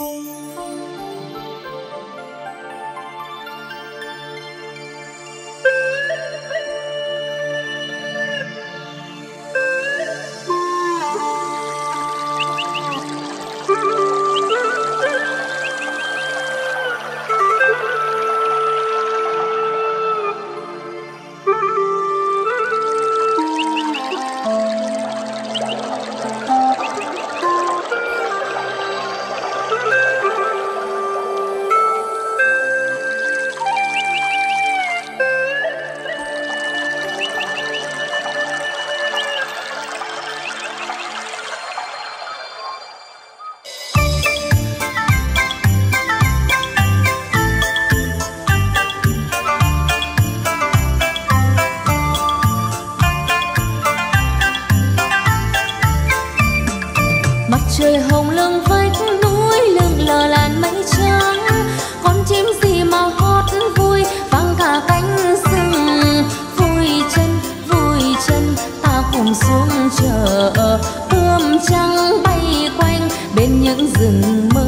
Trời hồng lưng vách núi lưng lờ làn mây trắng, con chim gì mà hót vui vang cả cánh rừng. Vui chân ta cùng xuống chợ, bướm trắng bay quanh bên những rừng mơ.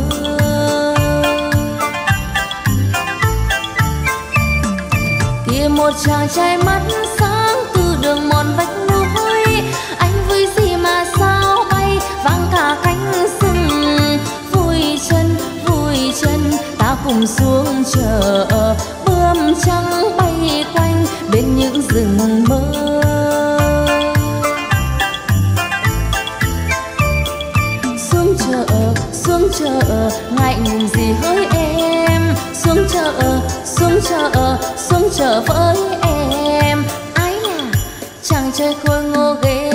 Kia một chàng trai mắt sáng từ đường mòn vách núi, anh vui gì mà sao bay vang cả cánh rừng. Vui chân ta cùng xuống chợ, bướm trắng bay quanh bên những rừng mơ. Xuống chợ ngại ngùng gì hỡi em, xuống chợ với em. Ái là chàng trai khôi ngô ghê.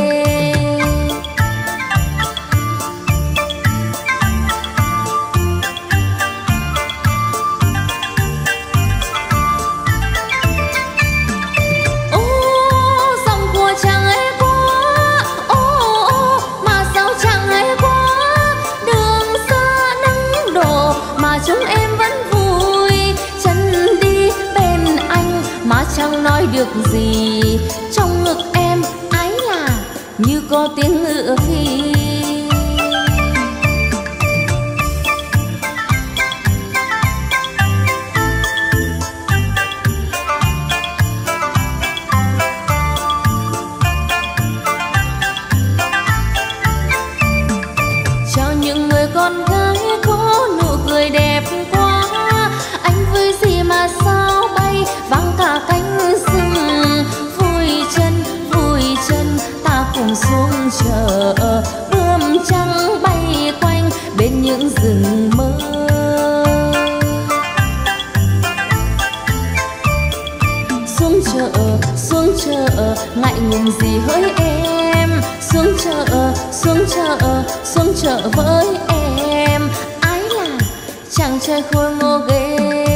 Chúng em vẫn vui chân đi bên anh mà chẳng nói được gì. Trong ngực em ái là như có tiếng ngựa phi. Chào những người con gái có nụ cười đẹp quá, anh vui gì mà sao bay vang cả cánh rừng. Vui chân ta cùng xuống chợ, bướm trắng bay quanh bên những rừng mơ. Xuống chợ ngại ngùng gì hỡi em, xuống chợ với em. Ái là chàng trai khôi ngô ghê.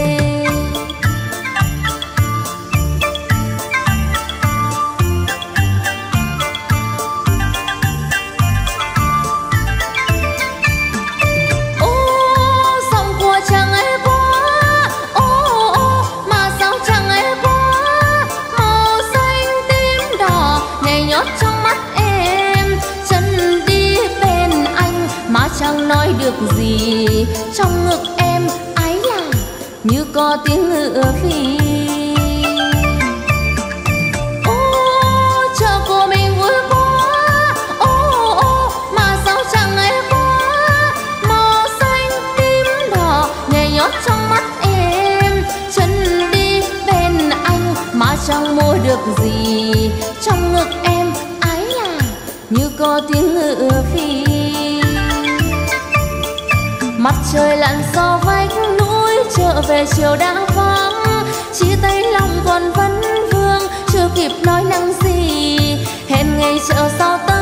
Giọng của chàng ấy quá, mà sao chàng ấy quá, màu xanh tím đỏ nhảy nhót trong mắt em. Chân đi bên anh mà chẳng nói được gì. Trong ngực em ái là như có tiếng ngựa phi. Chợ của mình vui quá, mà sao chẳng ấy quá, màu xanh tím đỏ nhảy nhót trong mắt em. Chân đi bên anh mà chẳng mua được gì. Trong ngực em ái là như có tiếng ngựa phi. Mặt trời lặn sau vách núi, trở về chiều đã vắng. Chia tay lòng còn vấn vương, chưa kịp nói năng gì. Hẹn ngày chợ sau